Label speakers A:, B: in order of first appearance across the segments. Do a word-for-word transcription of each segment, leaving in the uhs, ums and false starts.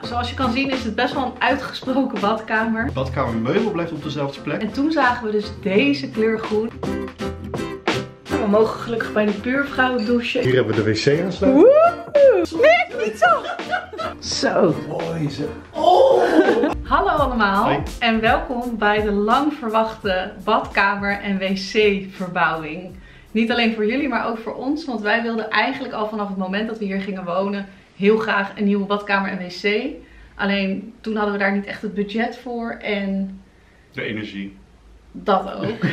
A: Zoals je kan zien is het best wel een uitgesproken badkamer.
B: De badkamermeubel blijft op dezelfde plek.
A: En toen zagen we dus deze kleur groen. We mogen gelukkig bij de buurvrouw douchen.
B: Hier hebben we de wc aansluiten.
A: Woe! Nee, niet zo! Zo.
B: Mooi zeg. Oh!
A: Hallo allemaal.
B: Hoi.
A: En welkom bij de lang verwachte badkamer en wc verbouwing. Niet alleen voor jullie, maar ook voor ons. Want wij wilden eigenlijk al vanaf het moment dat we hier gingen wonen heel graag een nieuwe badkamer en wc. Alleen toen hadden we daar niet echt het budget voor en...
B: De energie.
A: Dat ook.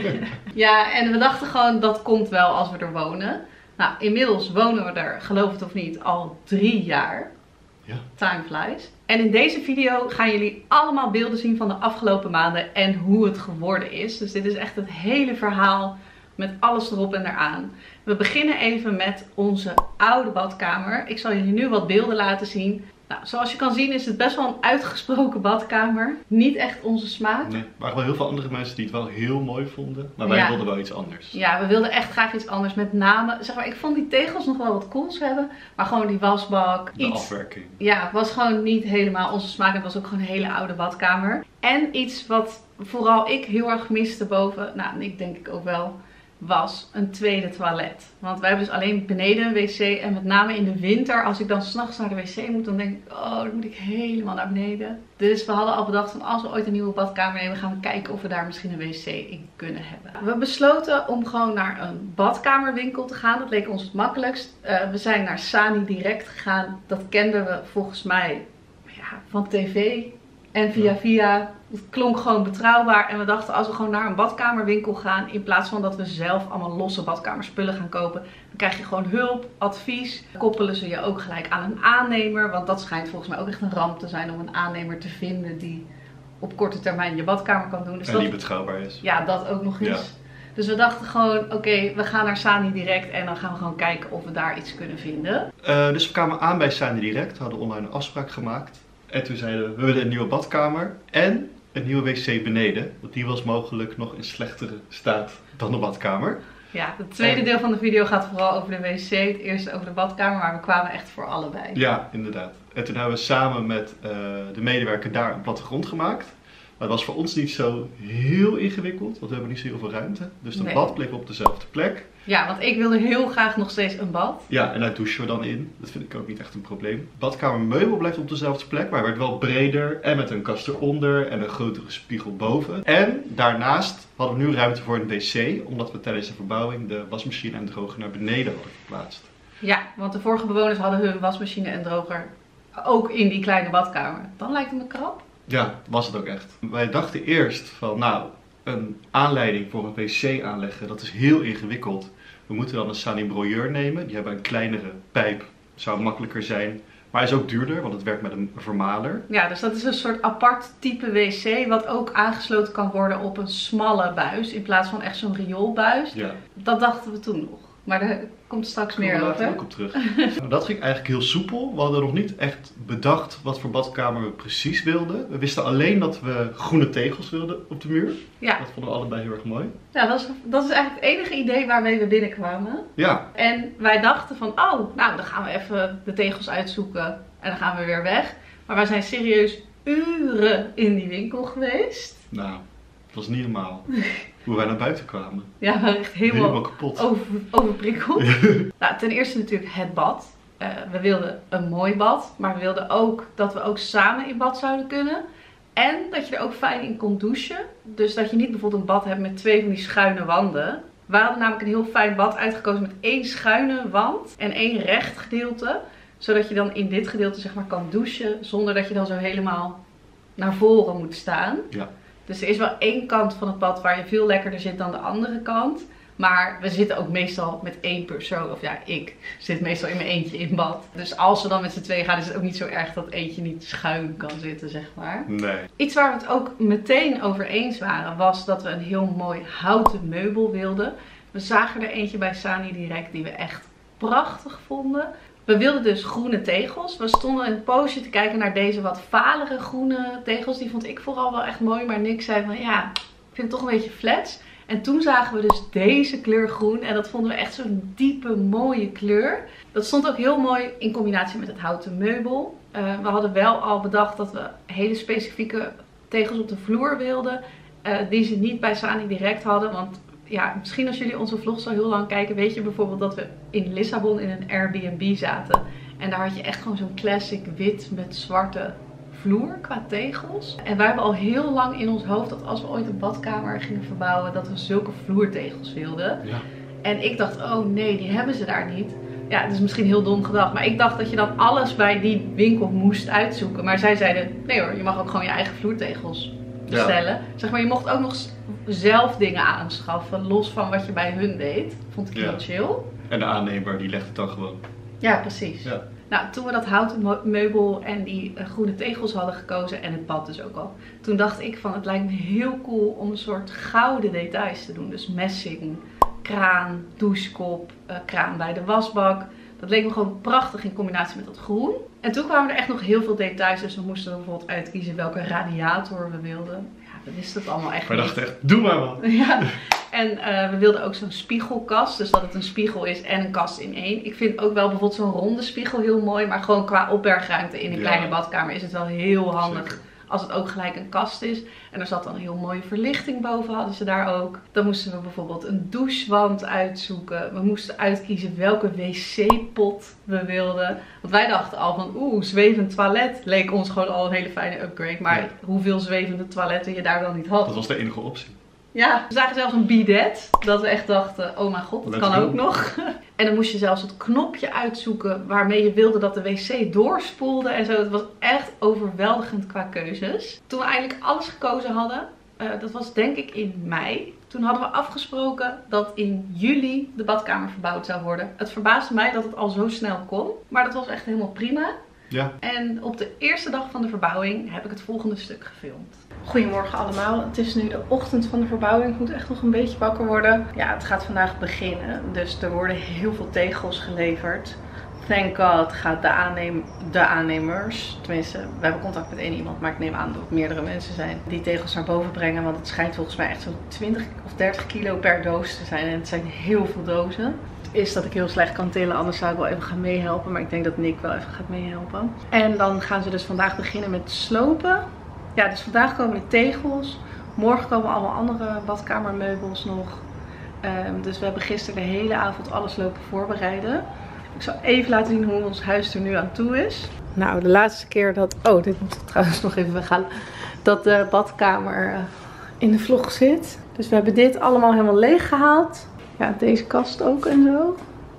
A: Ja, en we dachten gewoon dat komt wel als we er wonen. Nou, inmiddels wonen we er, geloof het of niet, al drie jaar.
B: Ja.
A: Time flies. En in deze video gaan jullie allemaal beelden zien van de afgelopen maanden en hoe het geworden is. Dus dit is echt het hele verhaal met alles erop en eraan. We beginnen even met onze oude badkamer. Ik zal jullie nu wat beelden laten zien. Nou, zoals je kan zien is het best wel een uitgesproken badkamer. Niet echt onze smaak.
B: Nee, er waren wel heel veel andere mensen die het wel heel mooi vonden. Maar wij
A: Ja.
B: wilden wel iets anders.
A: Ja, we wilden echt graag iets anders. Met name, zeg maar, ik vond die tegels nog wel wat cools hebben. Maar gewoon die wasbak.
B: De
A: iets,
B: afwerking.
A: Ja, het was gewoon niet helemaal onze smaak. Het was ook gewoon een hele oude badkamer. En iets wat vooral ik heel erg miste boven. Nou, en ik denk ik ook wel. Was een tweede toilet. Want wij hebben dus alleen beneden een wc. En met name in de winter, als ik dan s'nachts naar de wc moet, dan denk ik, oh, dan moet ik helemaal naar beneden. Dus we hadden al bedacht van als we ooit een nieuwe badkamer nemen, gaan we kijken of we daar misschien een wc in kunnen hebben. We besloten om gewoon naar een badkamerwinkel te gaan. Dat leek ons het makkelijkst. Uh, we zijn naar Sani Direct gegaan. Dat kenden we volgens mij ja, van tv. En via via, het klonk gewoon betrouwbaar. En we dachten, als we gewoon naar een badkamerwinkel gaan, in plaats van dat we zelf allemaal losse badkamerspullen gaan kopen, dan krijg je gewoon hulp, advies. Koppelen ze je ook gelijk aan een aannemer. Want dat schijnt volgens mij ook echt een ramp te zijn om een aannemer te vinden die op korte termijn je badkamer kan doen. Dus
B: en
A: dat,
B: die betrouwbaar is.
A: Ja, dat ook nog eens.
B: Ja.
A: Dus we dachten gewoon, oké, okay, we gaan naar Sani Direct en dan gaan we gewoon kijken of we daar iets kunnen vinden.
B: Uh, dus we kwamen aan bij Sani Direct, hadden online een afspraak gemaakt. En toen zeiden we, we willen een nieuwe badkamer en een nieuwe wc beneden. Want die was mogelijk nog in slechtere staat dan de badkamer.
A: Ja, het tweede en... deel van de video gaat vooral over de wc. Het eerste over de badkamer, maar we kwamen echt voor allebei.
B: Ja, inderdaad. En toen hebben we samen met uh, de medewerker daar een plattegrond gemaakt. Maar het was voor ons niet zo heel ingewikkeld, want we hebben niet zo heel veel ruimte. Dus de nee. bad bleef op dezelfde plek.
A: Ja, want ik wilde heel graag nog steeds een bad.
B: Ja, en daar douchen we dan in. Dat vind ik ook niet echt een probleem. Badkamermeubel blijft op dezelfde plek, maar werd wel breder en met een kast eronder en een grotere spiegel boven. En daarnaast hadden we nu ruimte voor een wc, omdat we tijdens de verbouwing de wasmachine en droger naar beneden hadden verplaatst.
A: Ja, want de vorige bewoners hadden hun wasmachine en droger ook in die kleine badkamer. Dan lijkt het me krap.
B: Ja, was het ook echt. Wij dachten eerst van, nou, een aanleiding voor een wc aanleggen, dat is heel ingewikkeld. We moeten dan een Sani broyeur nemen. Die hebben een kleinere pijp, zou makkelijker zijn. Maar is ook duurder, want het werkt met een vermaler. Ja, dus dat is een soort apart type wc, wat ook aangesloten kan worden op een smalle buis, in plaats van echt zo'n rioolbuis. Ja. Dat dachten we toen nog. Maar daar komt straks meer over. Daar kom ik ook op terug. Nou, dat ging eigenlijk heel soepel. We hadden nog niet echt bedacht wat voor badkamer we precies wilden. We wisten alleen dat we groene tegels wilden op de muur. Ja. Dat vonden we allebei heel erg mooi. Ja, dat is, dat is eigenlijk het enige idee waarmee we binnenkwamen. Ja. En wij dachten van, oh, nou dan gaan we even de tegels uitzoeken en dan gaan we weer weg. Maar wij zijn serieus uren in die winkel geweest. Nou, het was niet normaal. Hoe wij naar buiten kwamen. Ja, we waren echt helemaal, helemaal kapot. Over, overprikkeld. Nou, ten eerste natuurlijk het bad. Uh, we wilden een mooi bad. Maar we wilden ook dat we ook samen in bad zouden kunnen. En dat je er ook fijn in kon douchen. Dus dat je niet bijvoorbeeld een bad hebt met twee van die schuine wanden. We hadden namelijk een heel fijn bad uitgekozen met één schuine wand en één recht gedeelte. Zodat je dan in dit gedeelte zeg maar kan douchen zonder dat je dan zo helemaal naar voren moet staan. Ja. Dus er is wel één kant van het bad waar je veel lekkerder zit dan de andere kant. Maar we zitten ook meestal met één persoon. Of ja, ik zit meestal in mijn eentje in bad. Dus als we dan met z'n tweeën gaan, is het ook niet zo erg dat eentje niet schuin kan zitten, zeg maar. Nee. Iets waar we het ook meteen over eens waren, was dat we een heel mooi houten meubel wilden. We zagen er eentje bij Sani Direct die we echt prachtig vonden. We wilden dus groene tegels. We stonden een poosje te kijken naar deze wat valere groene tegels. Die vond ik vooral wel echt mooi. Maar Nick zei van ja, ik vind het toch een beetje flats. En toen zagen we dus deze kleur groen. En dat vonden we echt zo'n diepe mooie kleur. Dat stond ook heel mooi in combinatie met het houten meubel.
A: Uh, we hadden wel al bedacht dat we hele specifieke tegels op de vloer wilden. Uh, die ze niet bij Sani direct hadden. Want ja, misschien als jullie onze vlogs al heel lang kijken, weet je bijvoorbeeld dat we in Lissabon in een Airbnb zaten. En daar had je echt gewoon zo'n classic wit met zwarte vloer qua tegels. En wij hebben al heel lang in ons hoofd dat als we ooit een badkamer gingen verbouwen, dat we zulke vloertegels wilden. Ja. En ik dacht, oh nee, die hebben ze daar niet. Ja, het is misschien heel dom gedacht, maar ik dacht dat je dan alles bij die winkel moest uitzoeken. Maar zij zeiden, nee hoor, je mag ook gewoon je eigen vloertegels bestellen. Ja. Zeg maar, je mocht ook nog zelf dingen aanschaffen, los van wat je bij hun deed. Vond ik heel ja. chill.
B: En de aannemer, die legt het dan gewoon.
A: Ja, precies. Ja. Nou, toen we dat houten meubel en die uh, groene tegels hadden gekozen, en het bad dus ook al. Toen dacht ik van, het lijkt me heel cool om een soort gouden details te doen. Dus messing, kraan, douchekop, uh, kraan bij de wasbak. Dat leek me gewoon prachtig in combinatie met dat groen. En toen kwamen er echt nog heel veel details. Dus we moesten bijvoorbeeld uitkiezen welke radiator we wilden. Ja, we wisten het allemaal echt
B: maar
A: niet.
B: We dachten echt, doe maar wat.
A: Ja. En uh, we wilden ook zo'n spiegelkast. Dus dat het een spiegel is en een kast in één. Ik vind ook wel bijvoorbeeld zo'n ronde spiegel heel mooi. Maar gewoon qua opbergruimte in een ja. kleine badkamer is het wel heel handig. Zeker. Als het ook gelijk een kast is. En er zat dan een heel mooie verlichting boven, hadden ze daar ook. Dan moesten we bijvoorbeeld een douchewand uitzoeken. We moesten uitkiezen welke wc-pot we wilden. Want wij dachten al van, oeh, zwevend toilet leek ons gewoon al een hele fijne upgrade. Maar ja. hoeveel zwevende toiletten je daar dan niet had.
B: Dat was de enige optie.
A: Ja, we zagen zelfs een bidet. Dat we echt dachten, oh mijn god, dat Let's kan go. ook nog. En dan moest je zelfs het knopje uitzoeken waarmee je wilde dat de wc doorspoelde en zo. Het was echt overweldigend qua keuzes. Toen we eigenlijk alles gekozen hadden, uh, dat was denk ik in mei. Toen hadden we afgesproken dat in juli de badkamer verbouwd zou worden. Het verbaasde mij dat het al zo snel kon. Maar dat was echt helemaal prima. Ja. En op de eerste dag van de verbouwing heb ik het volgende stuk gefilmd. Goedemorgen allemaal. Het is nu de ochtend van de verbouwing. Ik moet echt nog een beetje wakker worden. Ja, het gaat vandaag beginnen. Dus er worden heel veel tegels geleverd. Thank God gaat de, aannem de aannemers, tenminste, we hebben contact met één iemand, maar ik neem aan dat het meerdere mensen zijn, die tegels naar boven brengen. Want het schijnt volgens mij echt zo'n twintig of dertig kilo per doos te zijn. En het zijn heel veel dozen. Is dat ik heel slecht kan tillen, anders zou ik wel even gaan meehelpen. Maar ik denk dat Nick wel even gaat meehelpen. En dan gaan ze dus vandaag beginnen met slopen. Ja, dus vandaag komen de tegels. Morgen komen allemaal andere badkamermeubels nog. Um, dus we hebben gisteren de hele avond alles lopen voorbereiden. Ik zal even laten zien hoe ons huis er nu aan toe is. Nou, de laatste keer dat... Oh, dit moet ik trouwens nog even weghalen. Dat de badkamer in de vlog zit. Dus we hebben dit allemaal helemaal leeg gehaald. Ja, deze kast ook en zo.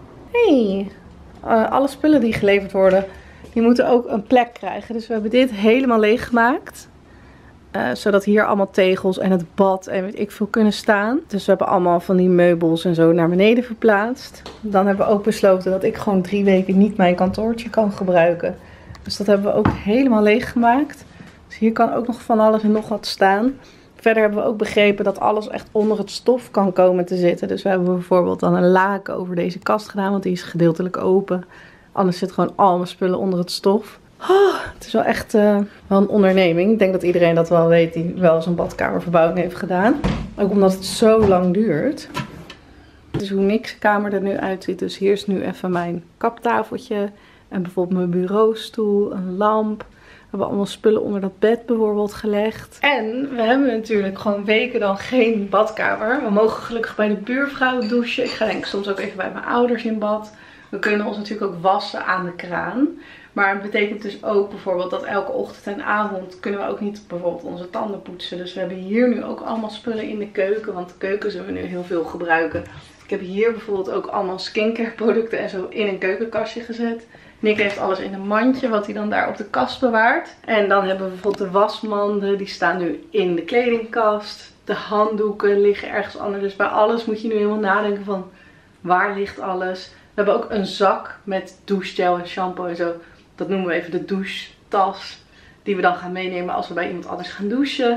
A: Hey, uh, alle spullen die geleverd worden, die moeten ook een plek krijgen. Dus we hebben dit helemaal leeg gemaakt. Uh, zodat hier allemaal tegels en het bad en weet ik veel kunnen staan. Dus we hebben allemaal van die meubels en zo naar beneden verplaatst. Dan hebben we ook besloten dat ik gewoon drie weken niet mijn kantoortje kan gebruiken. Dus dat hebben we ook helemaal leeg gemaakt. Dus hier kan ook nog van alles en nog wat staan. Verder hebben we ook begrepen dat alles echt onder het stof kan komen te zitten. Dus we hebben bijvoorbeeld dan een laken over deze kast gedaan, want die is gedeeltelijk open. Anders zit gewoon al mijn spullen onder het stof. Oh, het is wel echt uh, wel een onderneming. Ik denk dat iedereen dat wel weet die wel eens een badkamerverbouwing heeft gedaan. Ook omdat het zo lang duurt. Dit is hoe Nick's kamer er nu uitziet. Dus hier is nu even mijn kaptafeltje. En bijvoorbeeld mijn bureaustoel, een lamp. We hebben allemaal spullen onder dat bed bijvoorbeeld gelegd. En we hebben natuurlijk gewoon weken dan geen badkamer. We mogen gelukkig bij de buurvrouw douchen. Ik ga denk ik soms ook even bij mijn ouders in bad. We kunnen ons natuurlijk ook wassen aan de kraan. Maar het betekent dus ook bijvoorbeeld dat elke ochtend en avond kunnen we ook niet bijvoorbeeld onze tanden poetsen. Dus we hebben hier nu ook allemaal spullen in de keuken. Want de keuken zullen we nu heel veel gebruiken. Ik heb hier bijvoorbeeld ook allemaal skincare producten en zo in een keukenkastje gezet. Nick heeft alles in een mandje wat hij dan daar op de kast bewaart. En dan hebben we bijvoorbeeld de wasmanden. Die staan nu in de kledingkast. De handdoeken liggen ergens anders. Dus bij alles moet je nu helemaal nadenken van waar ligt alles. We hebben ook een zak met douchegel en shampoo en zo. Dat noemen we even de douchetas. Die we dan gaan meenemen als we bij iemand anders gaan douchen.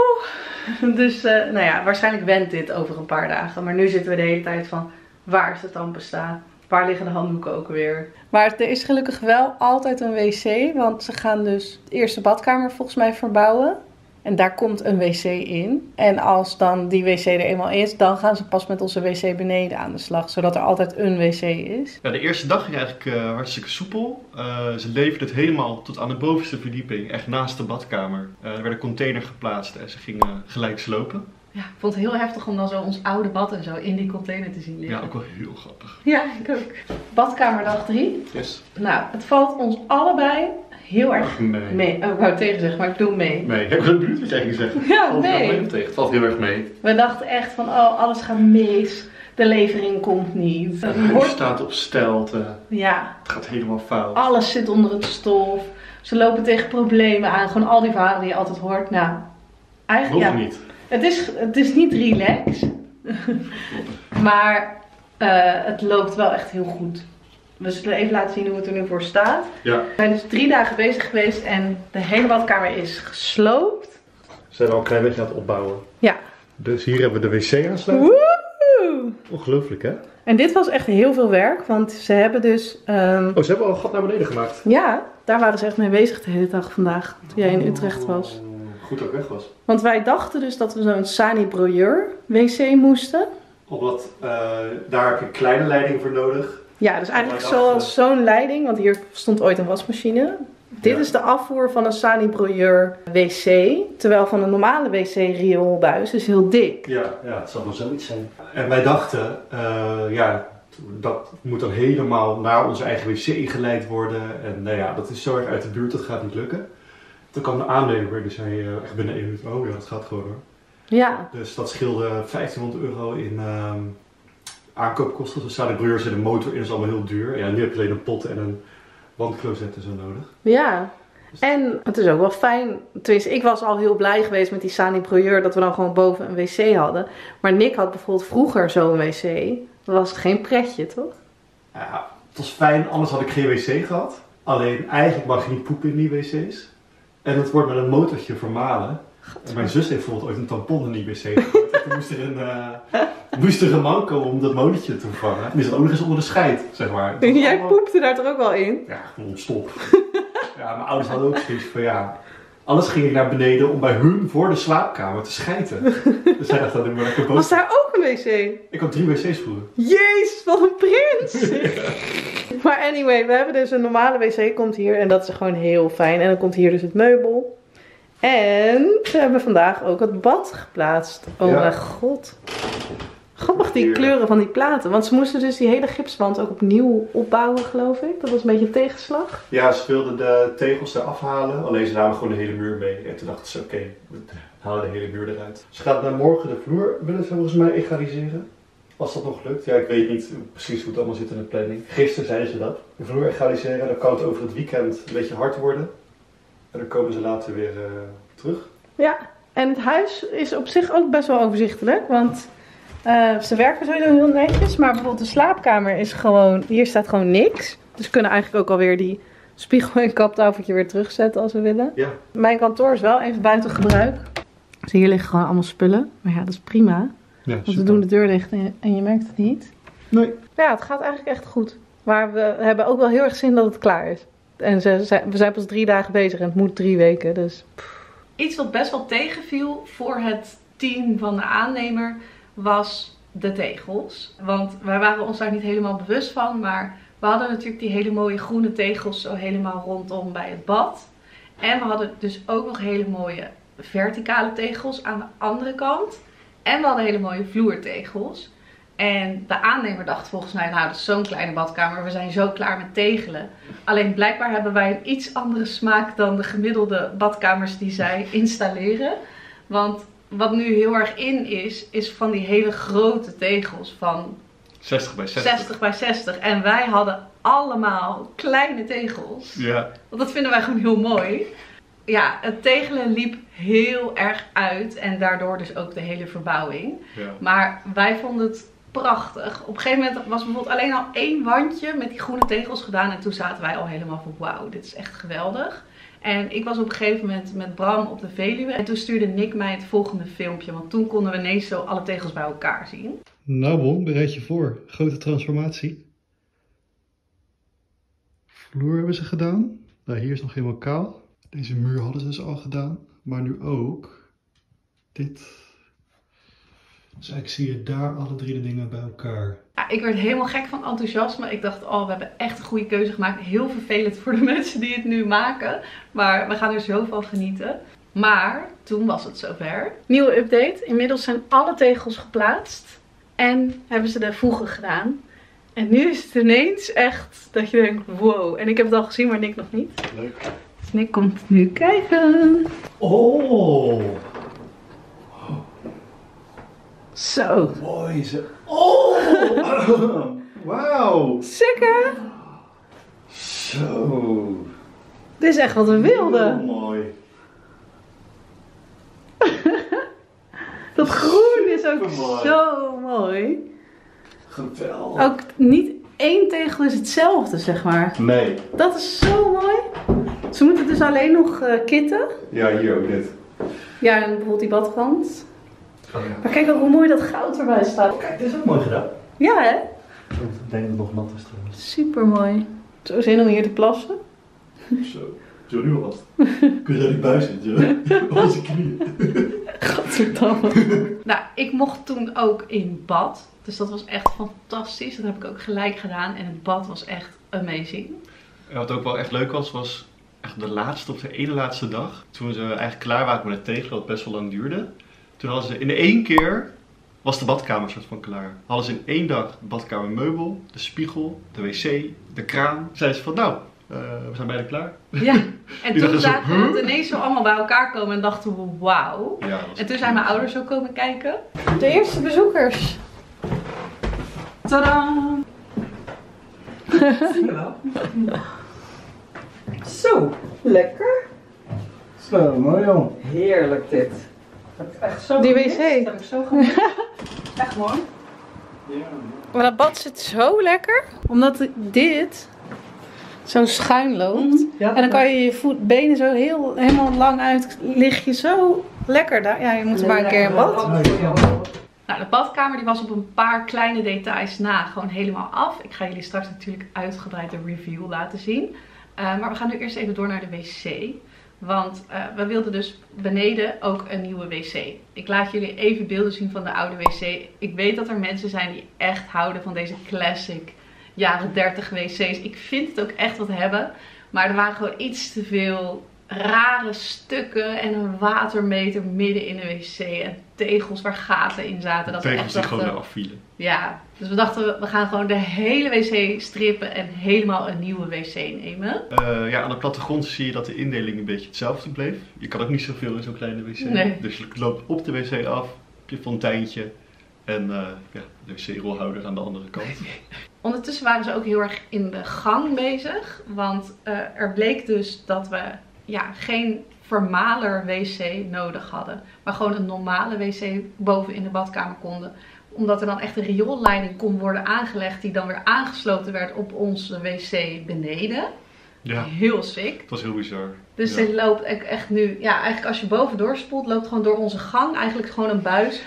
A: Oeh. Dus uh, nou ja, waarschijnlijk went dit over een paar dagen. Maar nu zitten we de hele tijd van waar is het tandpasta? Waar liggen de handdoeken ook weer? Maar er is gelukkig wel altijd een wc. Want ze gaan dus de eerste badkamer volgens mij verbouwen. En daar komt een wc in. En als dan die wc er eenmaal is, dan gaan ze pas met onze wc beneden aan de slag. Zodat er altijd een wc is.
B: Ja, de eerste dag ging eigenlijk uh, hartstikke soepel. Uh, ze leverden het helemaal tot aan de bovenste verdieping, echt naast de badkamer. Uh, er werd een container geplaatst en ze gingen gelijk slopen.
A: Ja, ik vond het heel heftig om dan zo ons oude bad en zo in die container te zien liggen.
B: Ja, ook wel heel grappig.
A: Ja, ik ook. Badkamer dag drie.
B: Yes.
A: Nou, het valt ons allebei heel erg
B: Ach, nee.
A: mee. Oh, ik wou het tegen zeggen, maar ik doe mee.
B: Nee, ik heb een buurt wat jij ging zeggen.
A: Ja,
B: valt
A: nee.
B: mee tegen. Het valt heel erg mee.
A: We dachten echt van, oh, alles gaat mis. De levering komt niet.
B: Het
A: Je
B: huis
A: hoort...
B: staat op stelte.
A: Ja.
B: Het gaat helemaal fout.
A: Alles zit onder het stof. Ze lopen tegen problemen aan. Gewoon al die verhalen die je altijd hoort. Nou, eigenlijk
B: Nog
A: ja.
B: niet.
A: Het is, het is niet relax. Maar uh, het loopt wel echt heel goed. We zullen even laten zien hoe het er nu voor staat.
B: Ja.
A: We zijn dus drie dagen bezig geweest en de hele badkamer is gesloopt.
B: Ze zijn al een klein beetje aan het opbouwen.
A: Ja.
B: Dus hier hebben we de wc aansluiten.
A: Woehoe!
B: Ongelooflijk, hè?
A: En dit was echt heel veel werk, want ze hebben dus... Um...
B: Oh, ze hebben al een gat naar beneden gemaakt.
A: Ja, daar waren ze echt mee bezig de hele dag vandaag, toen jij in Utrecht was.
B: Goed dat ik weg was.
A: Want wij dachten dus dat we zo'n Sani Broyeur wc moesten.
B: Omdat uh, daar heb je een kleine leiding voor nodig.
A: Ja, dus eigenlijk
B: Wij dachten-
A: zoals zo'n leiding, want hier stond ooit een wasmachine. Dit
B: Ja.
A: is de afvoer van een Sani Broyeur wc. Terwijl van een normale wc-rioolbuis is heel dik.
B: Ja, ja, het zal wel zoiets zijn. En wij dachten, uh, ja, dat moet dan helemaal naar onze eigen wc geleid worden. En nou ja, dat is zo erg uit de buurt, dat gaat niet lukken. Toen kwam de aannemer, die zei uh, echt binnen één minuut, oh ja, het gaat gewoon hoor.
A: Ja.
B: Dus dat scheelde vijftienhonderd euro in uh, aankoopkosten. Dus Sani Broyeur zit een motor in, is allemaal heel duur. Ja, nu heb je alleen een pot en een wandcloset en zo nodig.
A: Ja. En het is ook wel fijn. Tenminste, ik was al heel blij geweest met die Sani Broyeur dat we dan gewoon boven een wc hadden. Maar Nick had bijvoorbeeld vroeger zo'n wc. Dat was geen pretje, toch?
B: Ja, het was fijn, anders had ik geen wc gehad. Alleen eigenlijk mag je niet poepen in die wc's. En het wordt met een motortje vermalen. En mijn zus heeft bijvoorbeeld ooit een tampon in die wc gegooid. En toen moest er een, uh, moest er een man komen om dat motortje te vervangen. En die zat ook nog eens onder de scheid, zeg maar.
A: Jij
B: allemaal...
A: poepte daar toch ook wel in?
B: Ja, gewoon stop. Ja, mijn ouders hadden ook zoiets van ja. Anders ging ik naar beneden om bij hun voor de slaapkamer te schijten. Dus zij dacht dat ik me lekker boos.
A: Was daar ook een wc?
B: Ik had drie wc's vroeger.
A: Jezus, wat een prins! Maar anyway, we hebben dus een normale wc komt hier en dat is gewoon heel fijn. En dan komt hier dus het meubel. En ze hebben vandaag ook het bad geplaatst. Oh
B: Ja.
A: mijn god. Grappig die kleuren van die platen. Want ze moesten dus die hele gipswand ook opnieuw opbouwen, geloof ik. Dat was een beetje een tegenslag.
B: Ja, ze wilden de tegels eraf halen. Alleen ze namen gewoon de hele muur mee. En toen dachten ze, oké, okay, we halen de hele muur eruit. Ze gaat naar morgen de vloer, willen ze volgens mij egaliseren. Als dat nog lukt. Ja, ik weet niet precies hoe het allemaal zit in de planning. Gisteren zeiden ze dat. De vloer egaliseren, dan kan het over het weekend een beetje hard worden. En dan komen ze later weer uh, terug.
A: Ja, en het huis is op zich ook best wel overzichtelijk. Want uh, ze werken sowieso heel netjes. Maar bijvoorbeeld de slaapkamer is gewoon... Hier staat gewoon niks. Dus we kunnen eigenlijk ook alweer die spiegel en kaptafeltje weer terugzetten als we willen.
B: Ja.
A: Mijn kantoor is wel even buiten gebruik. Dus hier liggen gewoon allemaal spullen. Maar ja, dat is prima.
B: Ja,
A: Want we doen de deur dicht en je, en je merkt het niet.
B: Nee.
A: Ja, het gaat eigenlijk echt goed. Maar we hebben ook wel heel erg zin dat het klaar is. En ze, ze, we zijn pas drie dagen bezig en het moet drie weken. Dus. Iets wat best wel tegenviel voor het team van de aannemer was de tegels. Want wij waren ons daar niet helemaal bewust van. Maar we hadden natuurlijk die hele mooie groene tegels zo helemaal rondom bij het bad. En we hadden dus ook nog hele mooie verticale tegels aan de andere kant. En we hadden hele mooie vloertegels. En de aannemer dacht volgens mij, nou dat is zo'n kleine badkamer, we zijn zo klaar met tegelen. Alleen blijkbaar hebben wij een iets andere smaak dan de gemiddelde badkamers die zij installeren. Want wat nu heel erg in is, is van die hele grote tegels van
B: zestig bij zestig.
A: zestig bij zestig. En wij hadden allemaal kleine tegels.
B: Ja.
A: Want dat vinden wij gewoon heel mooi. Ja, het tegelen liep heel erg uit en daardoor dus ook de hele verbouwing.
B: Ja.
A: Maar wij vonden het prachtig. Op een gegeven moment was bijvoorbeeld alleen al één wandje met die groene tegels gedaan. En toen zaten wij al helemaal van wauw, dit is echt geweldig. En ik was op een gegeven moment met Bram op de Veluwe. En toen stuurde Nick mij het volgende filmpje. Want toen konden we ineens zo alle tegels bij elkaar zien.
B: Nou Bon, bereid je voor. Grote transformatie. Vloer hebben ze gedaan. Nou, hier is nog helemaal kaal. Deze muur hadden ze dus al gedaan, maar nu ook dit. Dus eigenlijk zie je daar alle drie de dingen bij elkaar.
A: Ja, ik werd helemaal gek van enthousiasme. Ik dacht, oh, we hebben echt een goede keuze gemaakt. Heel vervelend voor de mensen die het nu maken. Maar we gaan er zo van genieten. Maar toen was het zover. Nieuwe update. Inmiddels zijn alle tegels geplaatst. En hebben ze de voegen gedaan. En nu is het ineens echt dat je denkt, wow. En ik heb het al gezien, maar Nick nog niet.
B: Leuk.
A: Dus Nick komt nu kijken.
B: Oh!
A: Zo.
B: Mooi ze. Oh! Wauw!
A: Sick, hè?
B: Zo.
A: Dit is echt wat we wilden.
B: Heel mooi.
A: Dat groen is ook
B: Supermooi.
A: zo mooi.
B: Geweldig.
A: Ook niet één tegel is hetzelfde, zeg maar.
B: Nee.
A: Dat is zo mooi. Ze moeten dus alleen nog uh, kitten.
B: Ja, hier ook dit.
A: Ja, en bijvoorbeeld die badkant.
B: Oh, ja.
A: Maar kijk ook hoe mooi dat goud erbij staat.
B: Kijk, dit is ook mooi gedaan.
A: Ja, hè?
B: Ik denk dat het nog nat is trouwens.
A: Super mooi. Zo zin om hier te plassen.
B: Zo. Zo nu alvast. Kun je daar niet bij zitten? Op onze knieën.
A: Godverdamme. Nou, ik mocht toen ook in bad. Dus dat was echt fantastisch. Dat heb ik ook gelijk gedaan. En het bad was echt amazing.
B: En wat ook wel echt leuk was, was echt de laatste, op de ene laatste dag. Toen ze eigenlijk klaar waren met het tegelen, wat best wel lang duurde. Toen hadden ze in één keer, was de badkamer soort van klaar. Hadden ze in één dag de badkamermeubel, de spiegel, de wc, de kraan. Zeiden ze van nou, uh, we zijn bijna klaar.
A: Ja, en
B: Die
A: toen
B: dachten zo,
A: zagen we
B: huh?
A: het ineens zo allemaal bij elkaar komen en dachten we wauw.
B: Ja, dat was
A: En toen zijn mijn ouders ook komen kijken. De eerste bezoekers. Tadaa!
C: Zie je wel? Zo, lekker.
B: Zo, mooi joh.
C: Heerlijk dit. Dat heb ik echt zo
A: Die
C: gemist.
A: wc.
C: Dat heb ik zo gemist. Echt mooi.
A: Maar dat bad zit zo lekker. Omdat dit zo schuin loopt.
C: Ja,
A: En dan kan je je voet, benen zo heel, helemaal lang uit. Lig je zo lekker daar. Ja, je moet er maar een keer in bad. Nou, de badkamer die was op een paar kleine details na gewoon helemaal af. Ik ga jullie straks natuurlijk uitgebreid de review laten zien. Uh, maar we gaan nu eerst even door naar de wc. Want uh, we wilden dus beneden ook een nieuwe wc. Ik laat jullie even beelden zien van de oude wc. Ik weet dat er mensen zijn die echt houden van deze classic jaren dertig wc's. Ik vind het ook echt wat hebben. Maar er waren gewoon iets te veel rare stukken en een watermeter midden in de wc. En tegels waar gaten in zaten. Dat we
B: Tegels
A: echt
B: die
A: dachten,
B: gewoon eraf vielen.
A: ja, dus we dachten we gaan gewoon de hele wc strippen en helemaal een nieuwe wc nemen.
B: Uh, ja, aan de plattegrond zie je dat de indeling een beetje hetzelfde bleef. Je kan ook niet zoveel in zo'n kleine wc.
A: Nee.
B: Dus je loopt op de wc af, op je fonteintje en uh, ja, de wc-rolhouder aan de andere kant.
A: Ondertussen waren ze ook heel erg in de gang bezig. Want uh, er bleek dus dat we ja, geen vermaler wc nodig hadden. Maar gewoon een normale wc boven in de badkamer konden. Omdat er dan echt een rioolleiding kon worden aangelegd. Die dan weer aangesloten werd op onze wc beneden.
B: Ja,
A: Heel sick.
B: het was heel bizar.
A: Dus
B: ja.
A: ze loopt echt nu, ja, eigenlijk als je boven doorspoelt, loopt gewoon door onze gang eigenlijk gewoon een buis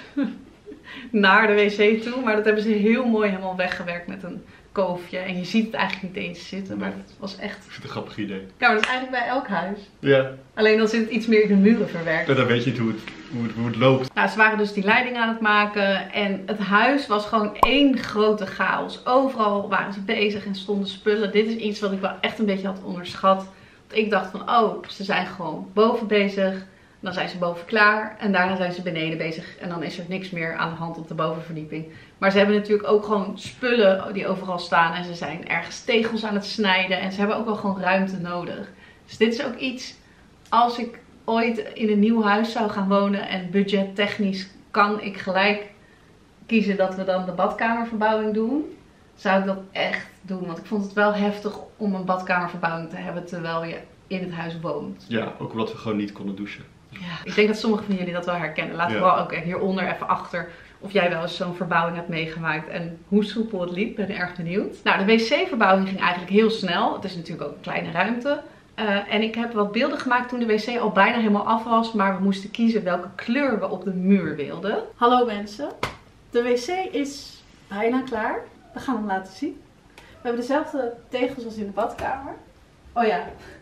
A: naar de wc toe. Maar dat hebben ze heel mooi helemaal weggewerkt met een koofje. En je ziet het eigenlijk niet eens zitten, maar het was echt...
B: Ik vind het een grappig idee.
A: Ja, maar dat is eigenlijk bij elk huis.
B: Ja,
A: Alleen dan zit het iets meer in de muren verwerkt.
B: en dan weet je niet hoe het, hoe het, hoe het loopt.
A: Nou, ze waren dus die leiding aan het maken en het huis was gewoon één grote chaos. Overal waren ze bezig en stonden spullen. Dit is iets wat ik wel echt een beetje had onderschat. Want ik dacht van, oh, ze zijn gewoon boven bezig. Dan zijn ze boven klaar en daarna zijn ze beneden bezig. En dan is er niks meer aan de hand op de bovenverdieping. Maar ze hebben natuurlijk ook gewoon spullen die overal staan. En ze zijn ergens tegels aan het snijden. En ze hebben ook wel gewoon ruimte nodig. Dus dit is ook iets, als ik ooit in een nieuw huis zou gaan wonen en budgettechnisch kan ik gelijk kiezen dat we dan de badkamerverbouwing doen. Zou ik dat echt doen. Want ik vond het wel heftig om een badkamerverbouwing te hebben terwijl je in het huis woont.
B: Ja, ook omdat we gewoon niet konden douchen.
A: Ja, ik denk dat sommigen van jullie dat wel herkennen. Laat
B: Ja.
A: vooral ook hieronder even achter of jij wel eens zo'n verbouwing hebt meegemaakt en hoe soepel het liep. Ik ben erg benieuwd. Nou, de wc-verbouwing ging eigenlijk heel snel. Het is natuurlijk ook een kleine ruimte. Uh, en ik heb wat beelden gemaakt toen de wc al bijna helemaal af was. Maar we moesten kiezen welke kleur we op de muur wilden. Hallo mensen. De wc is bijna klaar. We gaan hem laten zien. We hebben dezelfde tegels als in de badkamer. Oh ja.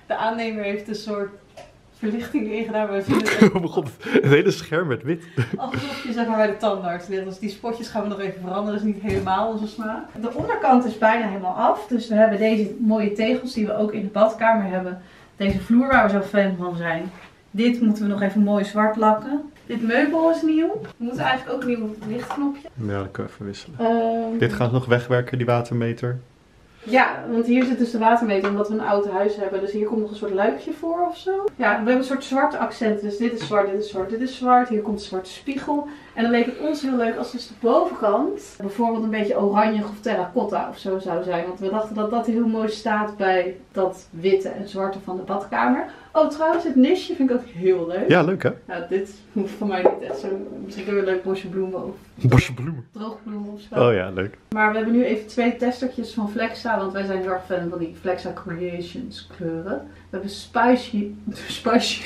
A: De aannemer heeft een soort verlichting erin gedaan. We vinden het
B: Oh mijn god, het hele scherm werd wit.
A: alsof je zeg maar bij de tandarts ligt. Dus die spotjes gaan we nog even veranderen. Dat is niet helemaal onze smaak. De onderkant is bijna helemaal af. Dus we hebben deze mooie tegels die we ook in de badkamer hebben. Deze vloer waar we zo fan van zijn. Dit moeten we nog even mooi zwart lakken. Dit meubel is nieuw. We moeten eigenlijk ook een nieuw lichtknopje.
B: Ja, dat kan even wisselen.
A: Um,
B: Dit gaat nog wegwerken, die watermeter.
A: Ja, want hier zit dus de watermeter omdat we een oud huis hebben. Dus hier komt nog een soort luikje voor of zo. Ja, we hebben een soort zwarte accenten. Dus dit is zwart, dit is zwart, dit is zwart. Hier komt een zwarte spiegel. En dan leek het ons heel leuk als dus de bovenkant bijvoorbeeld een beetje oranje of terracotta of zo zou zijn. Want we dachten dat dat heel mooi staat bij dat witte en zwarte van de badkamer. Oh, trouwens, het nisje vind ik ook heel leuk.
B: Ja, leuk hè?
A: Nou, dit hoeft voor mij niet echt zo. Misschien kunnen we een leuk bosje bloemen of
B: Bosje bloemen.
A: droogbloemen of zo.
B: Oh ja, leuk.
A: Maar we hebben nu even twee testertjes van Flexa, want wij zijn heel erg fan van die Flexa Creations kleuren. We hebben Spicy... Spicy...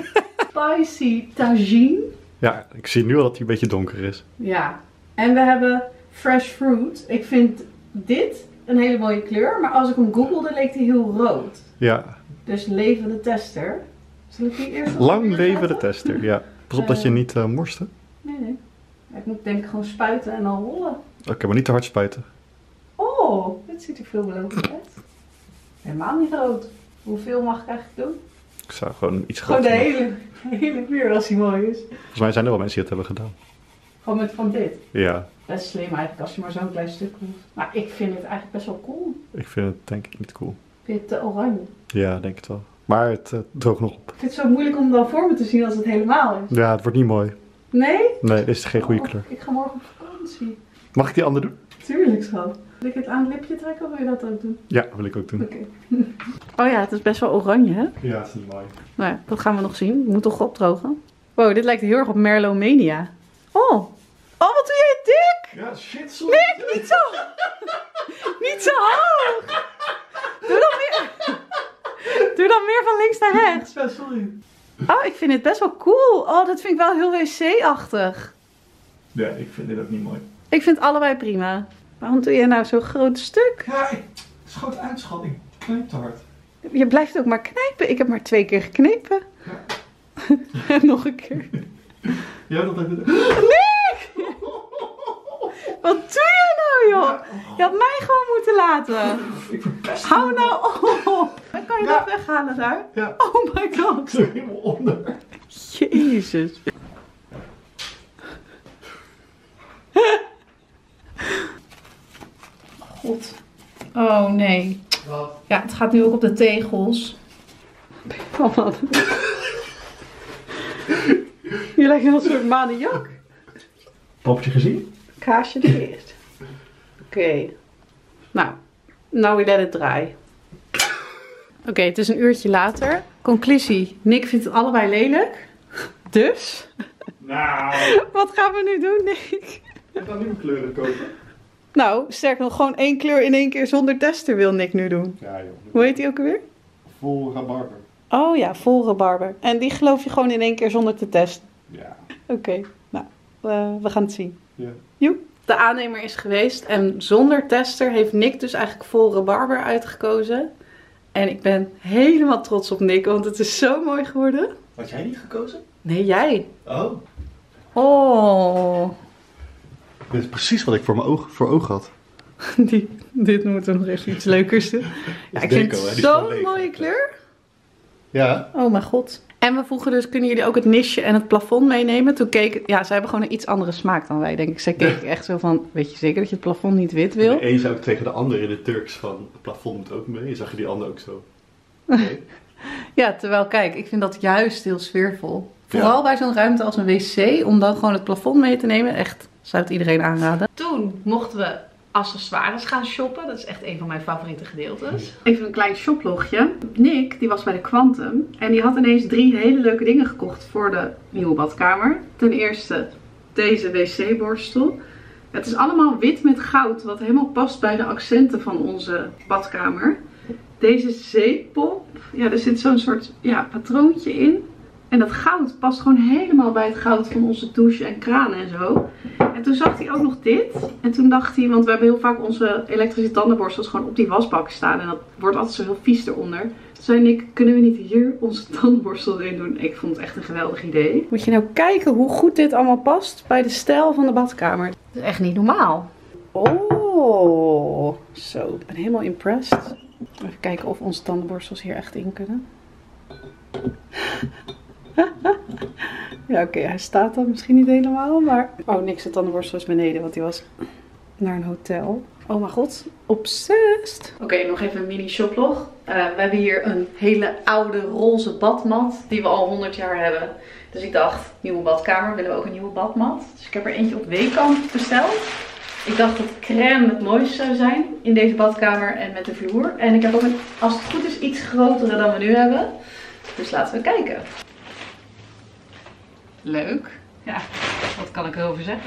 A: Spicy Tagine.
B: Ja, ik zie nu al dat hij een beetje donker is.
A: Ja. En we hebben Fresh Fruit. Ik vind dit een hele mooie kleur, maar als ik hem googelde leek hij heel rood.
B: Ja.
A: Dus levende tester. Zal ik die eerst...
B: Lang leven de tester, ja. Pas op dat je niet uh, morst, hè?
A: Nee, nee. Ik moet denk ik gewoon spuiten en dan rollen.
B: Oké, okay, maar niet te hard spuiten.
A: Oh, dit ziet er veelbelovend uit. Helemaal niet rood. Hoeveel mag ik eigenlijk doen?
B: Ik zou gewoon iets
A: Gewoon
B: groter
A: de
B: maken.
A: hele, hele muur als hij mooi is.
B: Volgens mij zijn er wel mensen die het hebben gedaan.
A: Gewoon met van dit.
B: Ja,
A: Best slim eigenlijk als je maar zo'n klein stuk hoeft. Maar ik vind het eigenlijk best wel cool.
B: ik vind het denk ik niet cool.
A: Vind je het te oranje?
B: Ja, denk het wel. Maar het uh, droogt nog op.
A: Ik vind het zo moeilijk om het dan voor me te zien als het helemaal is.
B: Ja, het wordt niet mooi.
A: Nee?
B: Nee, dit is geen goede
A: Oh,
B: kleur.
A: ik ga morgen op vakantie.
B: Mag ik die andere doen?
A: Tuurlijk, schat. Wil ik het aan het lipje trekken of wil je dat ook doen?
B: Ja, wil ik ook doen.
A: Oké. Okay. Oh ja, het is best wel oranje, hè?
B: Ja, het is niet mooi.
A: Nou ja, dat gaan we nog zien. Het moet toch opdrogen. Wow, dit lijkt heel erg op Merlomania. Oh. Oh, wat doe jij dik!
B: Ja, shit, sorry.
A: Nick, niet zo... niet zo hoog! Doe dan meer... Doe dan meer van links naar rechts.
B: Ja, sorry.
A: Oh, ik vind het best wel cool. Oh, dat vind ik wel heel wc-achtig.
B: Ja, ik vind dit ook niet mooi.
A: Ik vind allebei prima. Waarom doe je nou zo'n groot stuk?
B: Ja, ik schoot uitschat. Ik knijp te hard.
A: Je blijft ook maar knijpen. Ik heb maar twee keer geknepen.
B: Ja.
A: En nog een keer.
B: Ja, dat heb ik.
A: Nick! Wat doe je nou, joh? Je had mij gewoon moeten laten.
B: Ik verpest.
A: Hou nou op. Dan kan je
B: Ja.
A: dat weghalen daar?
B: Ja.
A: Oh my god.
B: Zo helemaal onder.
A: Jezus. God. Oh nee.
B: Wat?
A: Ja, het gaat nu ook op de tegels. Oh man. Je lijkt wel een soort maniak.
B: Popje gezien?
A: Kaasje er eerst. Oké. Okay. Nou, now we let it dry. Oké, okay, het is een uurtje later. Conclusie. Nick vindt het allebei lelijk. Dus?
B: Nou.
A: Wat gaan we nu doen, Nick?
B: Ik ga nieuwe kleuren kopen.
A: Nou, sterker nog, gewoon één kleur in één keer zonder tester wil Nick nu doen.
B: Ja joh.
A: Hoe heet die ook alweer?
B: Vol rabarber.
A: Oh ja, vol rabarber. En die geloof je gewoon in één keer zonder te testen?
B: Ja.
A: Oké, okay, nou, uh, we gaan het zien.
B: Ja.
A: Joep. De aannemer is geweest en zonder tester heeft Nick dus eigenlijk vol rabarber uitgekozen. En ik ben helemaal trots op Nick, want het is zo mooi geworden.
B: Had jij niet gekozen?
A: Nee, jij.
B: Oh.
A: Oh.
B: Dit is precies wat ik voor mijn ogen, voor ogen had.
A: Die, dit moeten we nog even iets leukers doen. Ja, ik vind het zo'n mooie kleur.
B: Ja.
A: Oh mijn god. En we vroegen dus, kunnen jullie ook het nisje en het plafond meenemen? Toen keken, ja, ze hebben gewoon een iets andere smaak dan wij, denk ik. Zij keken echt zo van, weet je zeker dat je het plafond niet wit wil?
B: De een zei ook tegen de ander in het Turks van, het plafond moet ook mee. Zag je die ander ook zo? Nee.
A: Ja, terwijl kijk, ik vind dat juist heel sfeervol. Vooral
B: Ja.
A: bij zo'n ruimte als een wc, om dan gewoon het plafond mee te nemen. Echt, zou het iedereen aanraden. Toen mochten we accessoires gaan shoppen. Dat is echt een van mijn favoriete gedeeltes. Even een klein shoplogje. Nick, die was bij de Quantum. En die had ineens drie hele leuke dingen gekocht voor de nieuwe badkamer. Ten eerste deze wc-borstel. Het is allemaal wit met goud, wat helemaal past bij de accenten van onze badkamer. Deze zeepop. Ja, er zit zo'n soort ja, patroontje in. En dat goud past gewoon helemaal bij het goud van onze douche en kraan en zo. En toen zag hij ook nog dit. En toen dacht hij, want we hebben heel vaak onze elektrische tandenborstels gewoon op die wasbak staan. En dat wordt altijd zo heel vies eronder. Toen zei ik, kunnen we niet hier onze tandenborstel in doen? Ik vond het echt een geweldig idee. Moet je nou kijken hoe goed dit allemaal past bij de stijl van de badkamer. Dat is echt niet normaal. Oh, zo. Ik ben helemaal impressed. Even kijken of onze tandenborstels hier echt in kunnen. Ja, oké, okay, hij staat dan misschien niet helemaal, maar... Oh, niks, de tandenborstel is beneden, want die was naar een hotel. Oh mijn god, obsessed. Oké, okay, nog even een mini shoplog. Uh, we hebben hier een hele oude roze badmat, die we al honderd jaar hebben. Dus ik dacht, nieuwe badkamer, willen we ook een nieuwe badmat. Dus ik heb er eentje op Weekamp besteld. Ik dacht dat crème het mooiste zou zijn in deze badkamer en met de vloer. En ik heb ook een, als het goed is, iets grotere dan we nu hebben. Dus laten we kijken. Leuk. Ja, wat kan ik erover zeggen?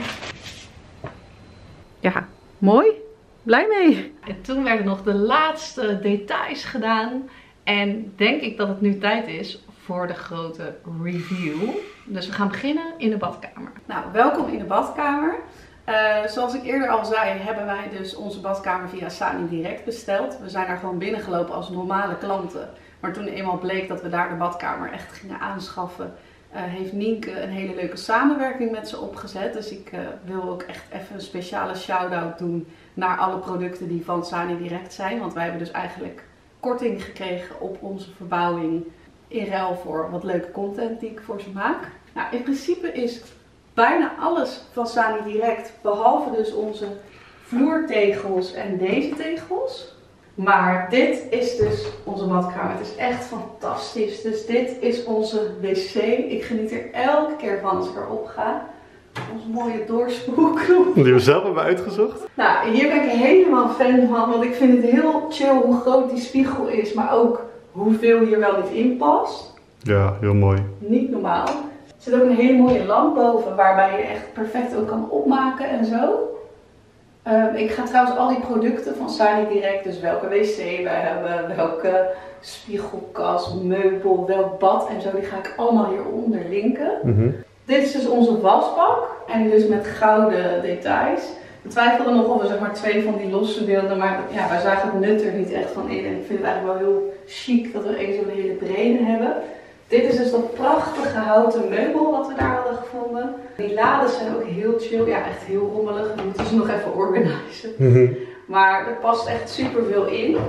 A: Ja, mooi. Blij mee. En toen werden nog de laatste details gedaan. En denk ik dat het nu tijd is voor de grote review. Dus we gaan beginnen in de badkamer. Nou, welkom in de badkamer. Uh, zoals ik eerder al zei, hebben wij dus onze badkamer via Sani Direct besteld. We zijn daar gewoon binnengelopen als normale klanten. Maar toen eenmaal bleek dat we daar de badkamer echt gingen aanschaffen, uh, heeft Nienke een hele leuke samenwerking met ze opgezet. Dus ik uh, wil ook echt even een speciale shout-out doen naar alle producten die van Sani Direct zijn. Want wij hebben dus eigenlijk korting gekregen op onze verbouwing in ruil voor wat leuke content die ik voor ze maak. Nou, in principe is bijna alles van Sani Direct, behalve dus onze vloertegels en deze tegels. Maar dit is dus onze badkamer. Het is echt fantastisch. Dus dit is onze wc. Ik geniet er elke keer van als ik erop ga. Onze mooie doorspoelknop.
B: Die we zelf hebben uitgezocht.
A: Nou, hier ben ik helemaal fan van. Want ik vind het heel chill hoe groot die spiegel is. Maar ook hoeveel hier wel niet in past.
B: Ja, heel mooi.
A: Niet normaal. Er zit ook een hele mooie lamp boven. Waarbij je echt perfect ook kan opmaken en zo. Um, ik ga trouwens al die producten van Sani Direct, dus welke wc we hebben, welke spiegelkast, meubel, welk bad en zo, die ga ik allemaal hieronder linken. Mm-hmm. Dit is dus onze wasbak en dus met gouden details. We twijfelden nog of we zeg maar twee van die losse wilden, maar ja, wij zagen het nut er niet echt van in. En ik vind het eigenlijk wel heel chic dat we één zo'n hele brede hebben. Dit is dus dat prachtige houten meubel wat we daar hadden gevonden. Die lades zijn ook heel chill. Ja, echt heel rommelig. We moeten ze nog even organiseren. Mm-hmm. Maar er past echt super veel in.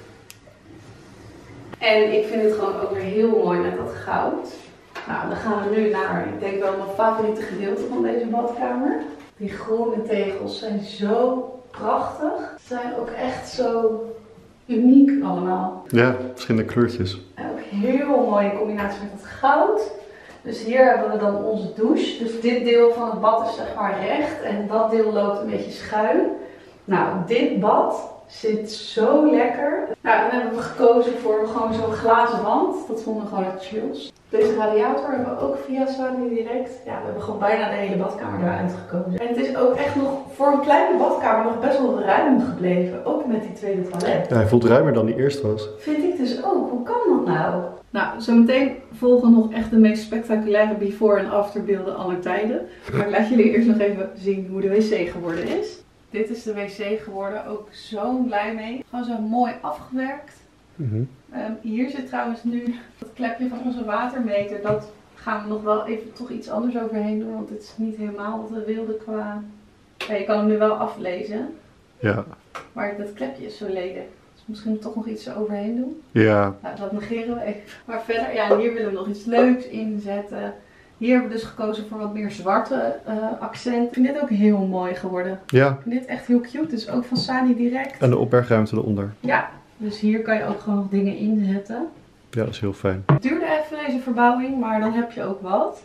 A: En ik vind het gewoon ook weer heel mooi met dat goud. Nou, dan gaan we nu naar, ik denk wel mijn favoriete gedeelte van deze badkamer. Die groene tegels zijn zo prachtig. Ze zijn ook echt zo uniek allemaal.
B: Ja, verschillende kleurtjes.
A: En ook heel mooi in combinatie met het goud. Dus hier hebben we dan onze douche. Dus dit deel van het bad is zeg maar recht en dat deel loopt een beetje schuin. Nou, dit bad zit zo lekker. Nou, dan hebben we gekozen voor gewoon zo'n glazen wand. Dat vonden we gewoon het chills. Deze radiator hebben we ook via Sani Direct. Ja, we hebben gewoon bijna de hele badkamer eruit gekozen. En het is ook echt nog voor een kleine badkamer nog best wel ruim gebleven. Ook met die tweede toilet.
B: Ja, hij voelt ruimer dan die eerst was.
A: Vind ik dus ook. Hoe kan dat nou? Nou, zometeen volgen nog echt de meest spectaculaire before- en afterbeelden aller tijden. Maar ik laat jullie eerst nog even zien hoe de wc geworden is. Dit is de wc geworden. Ook zo blij mee. Gewoon zo mooi afgewerkt. Mm-hmm. Um, hier zit trouwens nu dat klepje van onze watermeter. Dat gaan we nog wel even toch iets anders overheen doen. Want het is niet helemaal wat we wilden qua... Ja, je kan hem nu wel aflezen.
B: Ja.
A: Maar dat klepje is zo lelijk. Dus misschien toch nog iets overheen doen.
B: Ja.
A: Nou, dat negeren we even. Maar verder, ja, hier willen we nog iets leuks inzetten. Hier hebben we dus gekozen voor wat meer zwarte uh, accent. Ik vind dit ook heel mooi geworden.
B: Ja.
A: Ik vind dit echt heel cute. Dus ook van Sani Direct.
B: En de opbergruimte eronder.
A: Ja. Dus hier kan je ook gewoon nog dingen inzetten.
B: Ja, dat is heel fijn.
A: Het duurde even deze verbouwing, maar dan heb je ook wat.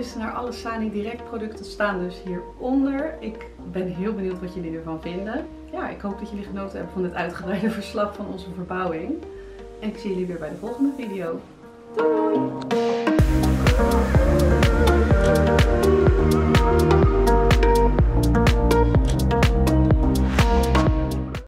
A: linkjes naar alle Sani Direct producten staan dus hieronder. Ik ben heel benieuwd wat jullie ervan vinden. Ja, ik hoop dat jullie genoten hebben van dit uitgebreide verslag van onze verbouwing. En ik zie jullie weer bij de volgende video. Doei!